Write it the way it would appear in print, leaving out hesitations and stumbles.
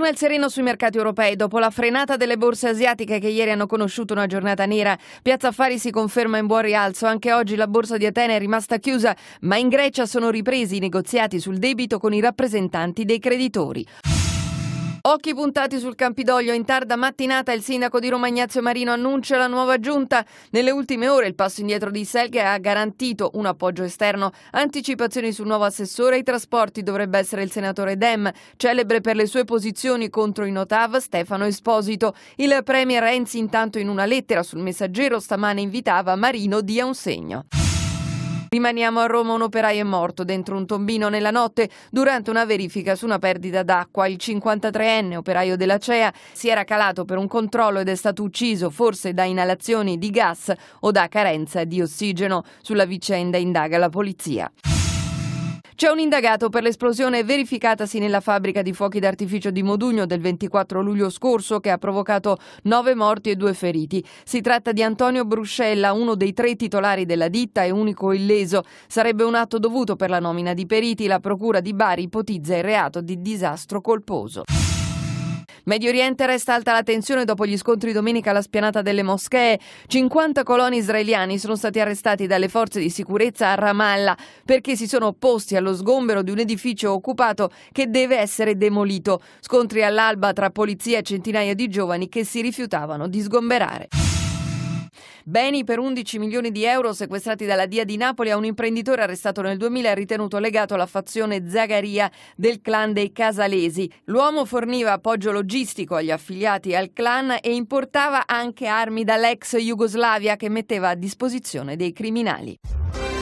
Torna il sereno sui mercati europei. Dopo la frenata delle borse asiatiche che ieri hanno conosciuto una giornata nera, Piazza Affari si conferma in buon rialzo. Anche oggi la borsa di Atene è rimasta chiusa, ma in Grecia sono ripresi i negoziati sul debito con i rappresentanti dei creditori. Occhi puntati sul Campidoglio. In tarda mattinata il sindaco di Roma Ignazio Marino annuncia la nuova giunta. Nelle ultime ore il passo indietro di Selghe ha garantito un appoggio esterno. Anticipazioni sul nuovo assessore ai trasporti dovrebbe essere il senatore Dem, celebre per le sue posizioni contro i Notav Stefano Esposito. Il premier Renzi intanto in una lettera sul Messaggero stamane invitava Marino dia un segno. Rimaniamo a Roma, un operaio è morto dentro un tombino nella notte durante una verifica su una perdita d'acqua. Il 53enne operaio della CEA si era calato per un controllo ed è stato ucciso forse da inalazioni di gas o da carenza di ossigeno. Sulla vicenda indaga la polizia. C'è un indagato per l'esplosione verificatasi nella fabbrica di fuochi d'artificio di Modugno del 24 luglio scorso che ha provocato 9 morti e 2 feriti. Si tratta di Antonio Bruscella, uno dei 3 titolari della ditta e unico illeso. Sarebbe un atto dovuto per la nomina di periti. La procura di Bari ipotizza il reato di disastro colposo. Medio Oriente resta alta la tensione dopo gli scontri domenica alla spianata delle moschee. 50 coloni israeliani sono stati arrestati dalle forze di sicurezza a Ramallah perché si sono opposti allo sgombero di un edificio occupato che deve essere demolito. Scontri all'alba tra polizia e centinaia di giovani che si rifiutavano di sgomberare. Beni per 11 milioni di euro sequestrati dalla DIA di Napoli a un imprenditore arrestato nel 2000 e ritenuto legato alla fazione Zagaria del clan dei Casalesi. L'uomo forniva appoggio logistico agli affiliati al clan e importava anche armi dall'ex Jugoslavia che metteva a disposizione dei criminali.